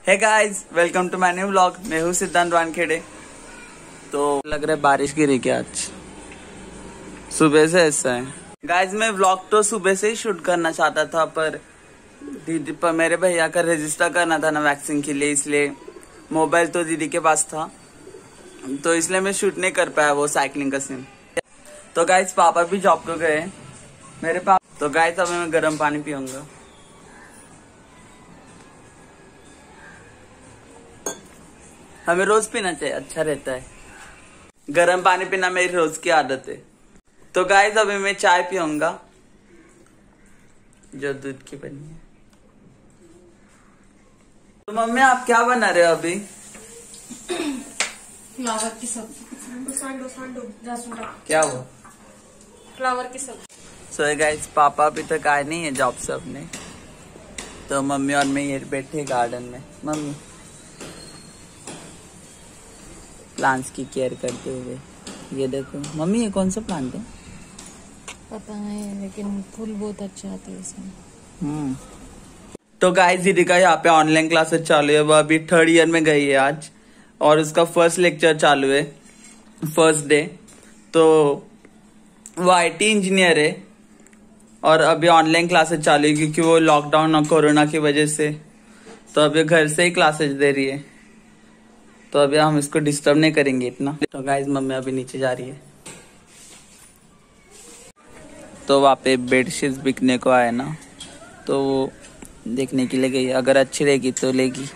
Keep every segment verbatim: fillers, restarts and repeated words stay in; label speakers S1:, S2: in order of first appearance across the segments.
S1: Hey guys, welcome to my new vlog. मैं हूँ सिद्धांत वानखेड़े। तो लग रहा है बारिश गिरी क्या आज सुबह से ऐसा है। गाइस, मैं व्लॉग तो सुबह से ही शूट करना चाहता था, पर दीदी पर मेरे भैया का रजिस्टर करना था ना वैक्सीन के लिए, इसलिए मोबाइल तो दीदी के पास था, तो इसलिए मैं शूट नहीं कर पाया वो साइकिलिंग का सीन। तो गाइस, पापा भी जॉब को गए मेरे पापा। तो गाइस, अभी मैं गर्म पानी पीऊंगा। हमें रोज पीना चाहिए, अच्छा रहता है। गर्म पानी पीना मेरी रोज की आदत है। तो गाइस, अभी मैं चाय पीऊंगा जो दूध की बनी है। तो मम्मी, आप क्या बना रहे हो अभी?
S2: फ्लावर की सब्जी। सांडो सांडो
S1: क्या हुआ?
S2: फ्लावर की सब्जी।
S1: सो गाइस, पापा अभी तक आए नहीं है जॉब से अपने, तो मम्मी और मैं ये बैठे गार्डन में। मम्मी प्लांट्स की केयर करते हुए। ये देखो मम्मी, ये कौन सा प्लांट है?
S2: पता है, लेकिन फूल बहुत अच्छा आते हैं इसमें।
S1: हम्म तो गाइस, दीदी का यहाँ पे ऑनलाइन क्लासेस चालू है। वो अभी थर्ड ईयर में गई है आज, और उसका फर्स्ट लेक्चर चालू है, फर्स्ट डे। तो वो आईटी इंजीनियर है, और अभी ऑनलाइन क्लासेस चालू है क्योंकि वो लॉकडाउन और कोरोना की वजह से, तो अभी घर से ही क्लासेस दे रही है। तो अभी हम इसको डिस्टर्ब नहीं करेंगे इतना। तो गाइस, मम्मी अभी नीचे जा रही है। तो वहाँ पे बेडशीट बिकने को आए ना, तो वो देखने के लिए गई। अगर अच्छी रहेगी तो लेगी।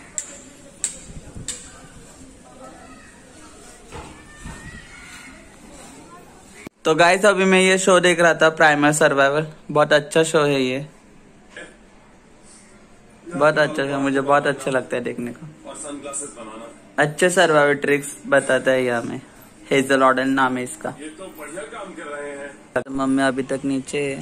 S1: तो गाइस, अभी मैं ये शो देख रहा था, प्राइमर सर्वाइवल। बहुत अच्छा शो है ये, बहुत अच्छा है, मुझे बहुत अच्छा लगता है देखने को। अच्छे सर्वाइवल ट्रिक्स बताता है ये हमें। हेजल ऑर्डन नाम है इसका। ये तो बढ़िया काम कर रहे हैं। तो मम्मी अभी तक नीचे है।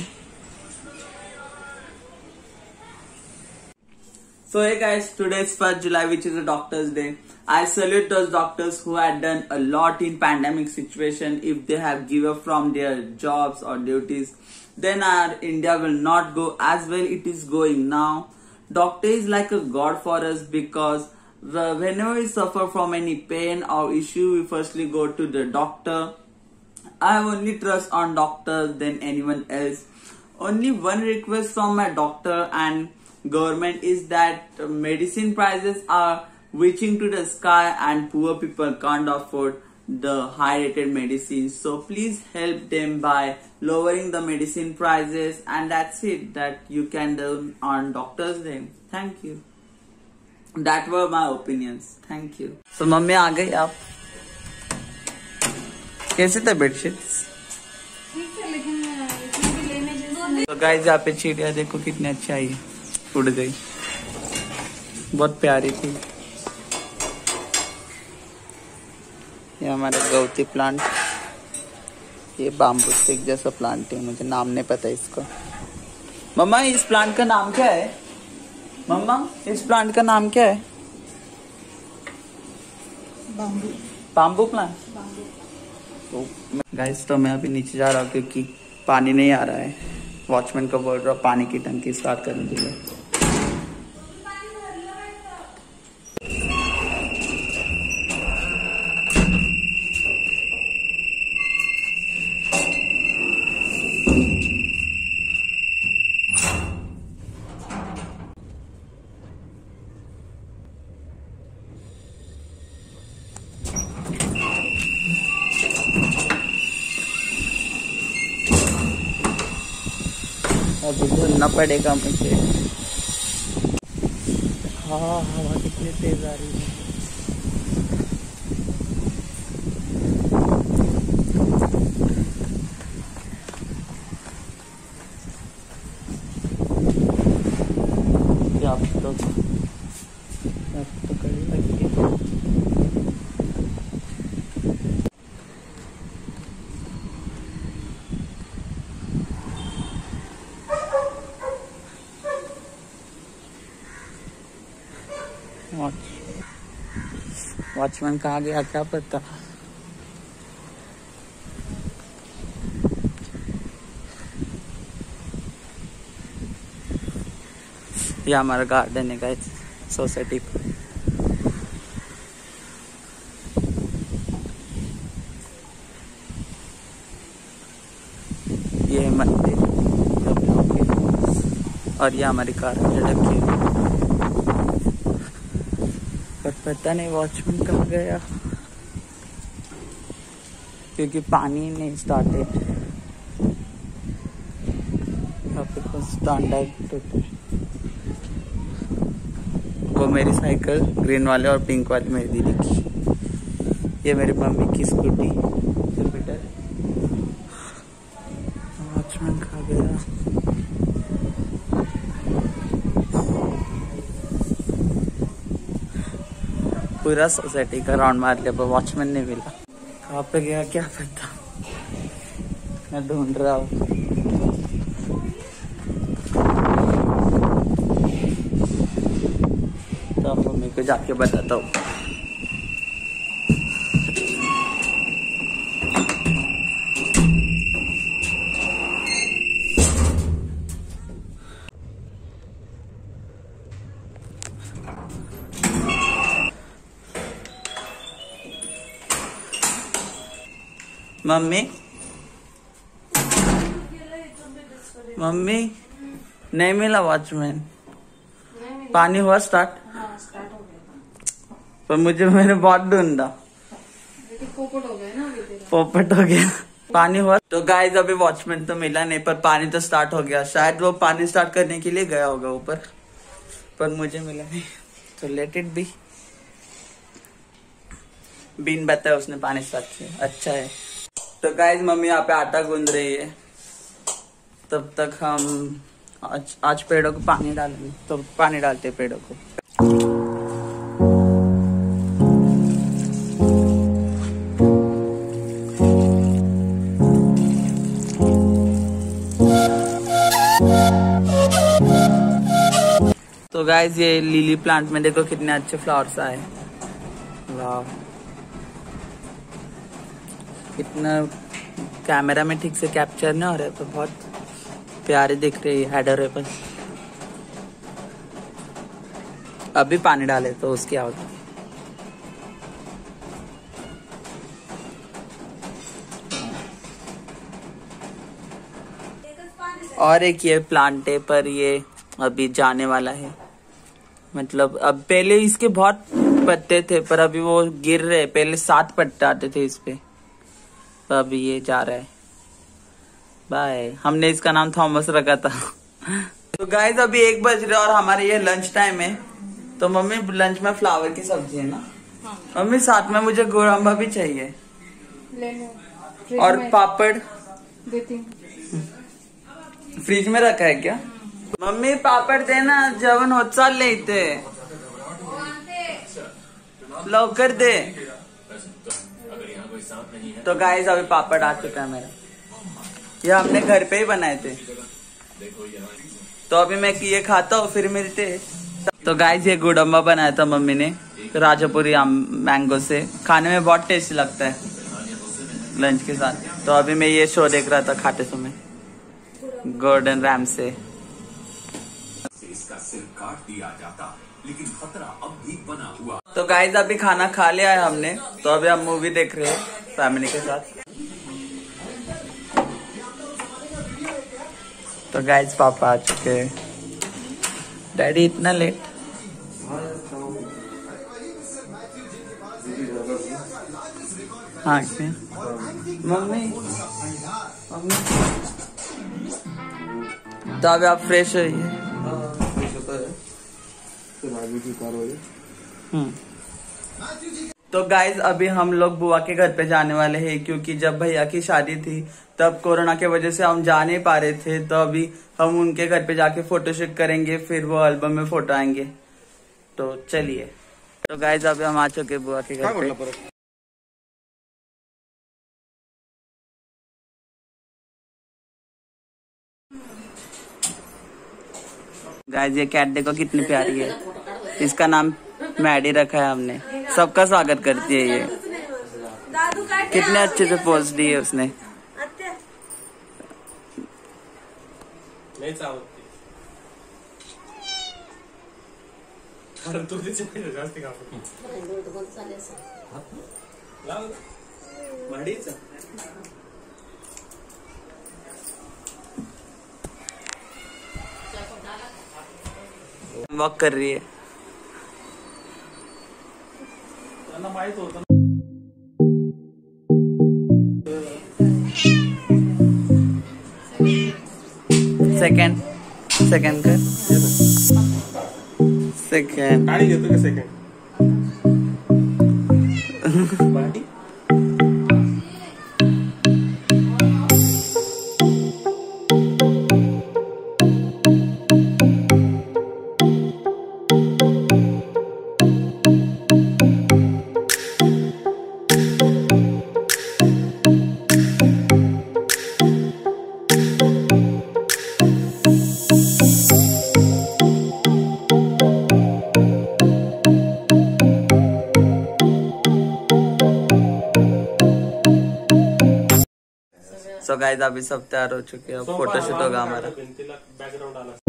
S1: So hey guys, today is first July, which is a Doctor's Day. I salute those doctors who had done a lot in pandemic situation. If they have given up from their jobs or duties, then our India will not go as well it is going now. Doctor is like a god for us, because whenever we suffer from any pain or issue, we firstly go to the doctor. I only trust on doctors than anyone else. Only one request from my doctor and government is that medicine prices are reaching to the sky and poor people can't afford the high rated medicines. So please help them by lowering the medicine prices, and that's it that you can do on Doctor's Day. Thank you. That were my opinions. Thank you. So mummy आ गई आप? कैसे थे bedsheets?
S2: ठीक है, लेकिन इसमें भी लेने जैसे।
S1: तो गाइस, यहाँ पे चिड़िया देखो कितनी अच्छी आई है, उड़ गई, बहुत प्यारी थी। ये हमारा गौती प्लांट, ये बाम्बू स्टिक जैसा प्लांट है, मुझे नाम नहीं पता इसका। मम्मा, इस प्लांट का नाम क्या है? मम्मा, इस प्लांट का नाम क्या है?
S2: बाम्बू।
S1: Bamboo plant. तो गाइस, तो मैं अभी नीचे जा रहा हूँ क्योंकि पानी नहीं आ रहा है। वॉचमैन को बोल रहा हूँ पानी की टंकी स्टार्ट करने के लिए। अभी धुलना पड़ेगा मुझे। हाँ, हवा कितनी तेज आ रही है। आप तो आप तो कड़ी लगी है। वॉचमैन कहाँ गया क्या पता। ये हमारा गार्डन है गाइस, सोसाइटी। और ये हमारी कार झटक गई, पर पता नहीं वॉचमैन कहाँ गया, क्योंकि पानी नहीं स्टार्ट है। यहाँ पे कुछ स्टैंडर्ड, वो मेरी साइकिल ग्रीन वाले और पिंक वाले मेरी दीदी की, ये मेरी मम्मी की स्कूटी। बेटा वॉचमैन खा गया। पूरा सोसाइटी का राउंड मार लिया पर वॉचमैन नहीं मिला। कहाँ पे गया क्या पता, मैं ढूंढ रहा हूँ। तो मम्मी को जाके बताता हूँ। मम्मी मम्मी नहीं मिला वॉचमैन। पानी हुआ स्टार्ट?
S2: हाँ, स्टार्ट हो गया।
S1: पर मुझे मैंने बहुत ढूंढा,
S2: पोपट हो गया ना अभी तेरा।
S1: पोपट हो गया। पानी हुआ तो गाइस अभी वॉचमैन तो मिला नहीं, पर पानी तो स्टार्ट हो गया। शायद वो पानी स्टार्ट करने के लिए गया होगा ऊपर, पर मुझे मिला नहीं। तो लेट इट बी। बिन बताया उसने पानी स्टार्ट किया, अच्छा है। तो गाइस मम्मी यहाँ पे आटा गूंद रही है, तब तक हम आज आज पेड़ों को पानी डालेंगे। तो पानी डालते हैं पेड़ों को। तो गाइस ये लिली प्लांट में देखो कितने अच्छे फ्लावर्स आए, वाह। इतना कैमरा में ठीक से कैप्चर नहीं हो रहा है, तो बहुत प्यारे दिख रहे हैं, एडोरेबल। अभी पानी डाले तो उसकी आवाज। और एक ये प्लांट है, पर ये अभी जाने वाला है। मतलब अब पहले इसके बहुत पत्ते थे, पर अभी वो गिर रहे। पहले सात पत्ते आते थे इस पे, तो अभी ये जा रहा है। बाय। हमने इसका नाम थॉमस रखा था। तो गाइस अभी एक बज रहे और हमारे ये लंच टाइम है। तो मम्मी लंच में फ्लावर की सब्जी है ना? हाँ। मम्मी साथ में मुझे गोरंबा भी चाहिए,
S2: ले लो।
S1: और पापड़
S2: देती हूँ।
S1: फ्रिज में रखा है क्या? मम्मी पापड़ देना, जेवण होत चालले इथे, लवकर दे। तो गाइस अभी पापड़ आ चुका है मेरा, ये हमने घर पे ही बनाए थे। तो अभी मैं ये खाता हूँ, फिर मिलते हैं। तो गाइस ये गुड़म्बा बनाया था मम्मी ने राजापुरी मैंगो से, खाने में बहुत टेस्टी लगता है लंच के साथ। तो अभी मैं ये शो देख रहा था खाते समय, गोल्डन रैम से।
S3: इसका सिर काट दिया जाता, लेकिन खतरा अब भी बना हुआ।
S1: तो गाइस अभी खाना खा लिया है हमने, तो अभी हम मूवी देख रहे हैं फैमिली के साथ। तो गाइस पापा आ चुके हैं। डैडी इतना लेट? हाँ क्या? मम्मी मम्मी तो अभी आप फ्रेश होइए। हम्म तो गाइज अभी हम लोग बुआ के घर पे जाने वाले हैं, क्योंकि जब भैया की शादी थी तब कोरोना के वजह से हम जा नहीं पा रहे थे। तो अभी हम उनके घर पे जाके फोटोशूट करेंगे, फिर वो एल्बम में फोटो आएंगे। तो चलिए। तो गाइज अभी हम आ चुके बुआ के घर पे। गाइज ये कैट देखो कितनी प्यारी है, इसका नाम मैडी रखा है हमने। सबका स्वागत करती है ये, कितने अच्छे से पोज दी है उसने। वॉक कर रही है। सेकंड सेकंड कर सेकंड
S4: गाड़ी घेतो का सेकंड
S1: सो गाइस अभी सब तैयार हो चुके हैं, फोटोशूट होगा हमारा।
S4: बैकग्राउंड आला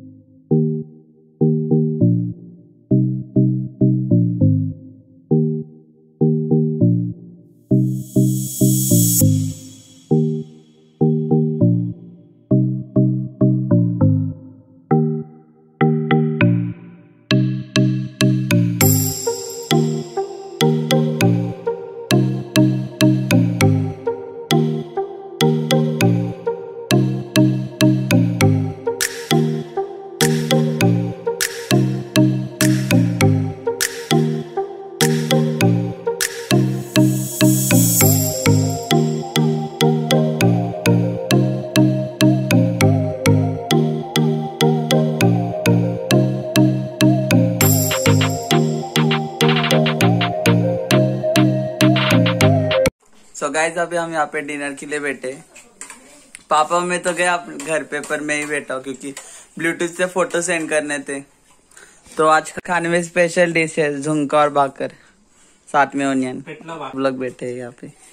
S1: सो so गाइज अभी हम यहाँ पे डिनर के लिए बैठे। पापा में तो गया घर पे, पर मैं ही बैठा हूँ क्योंकि ब्लूटूथ से फोटो सेंड करने थे। तो आज खाने में स्पेशल डिश है झुमका और भाकर, साथ में ओनियन। लोग बैठे हैं यहाँ पे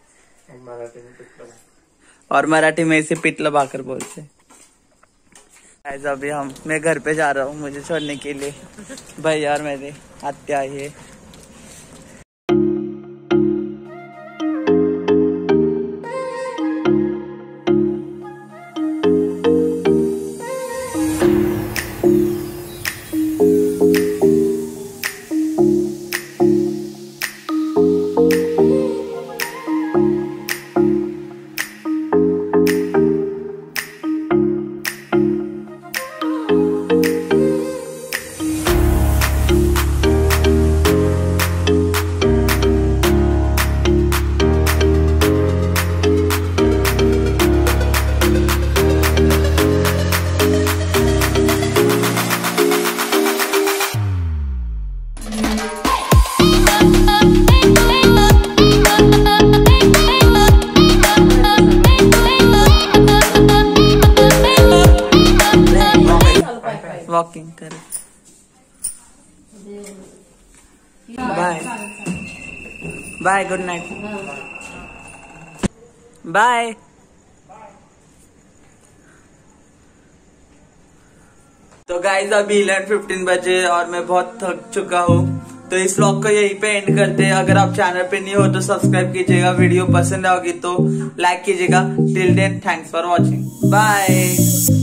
S1: और मराठी में इसे पिटला भाकर बोलते हैं। गाइज अभी हम मैं घर पे जा रहा हूँ मुझे छोड़ने के लिए। भैया और मेरे आत्या आई है। वॉकिंग कर। Bye bye, good night, bye. तो गाइज अभी इलेवन फिफ्टीन बजे और मैं बहुत थक चुका हूँ, तो इस व्लॉग को यहीं पे एंड करते हैं। अगर आप चैनल पे नहीं हो तो सब्सक्राइब कीजिएगा, वीडियो पसंद आओगी तो लाइक कीजिएगा। Till then thanks for watching, bye.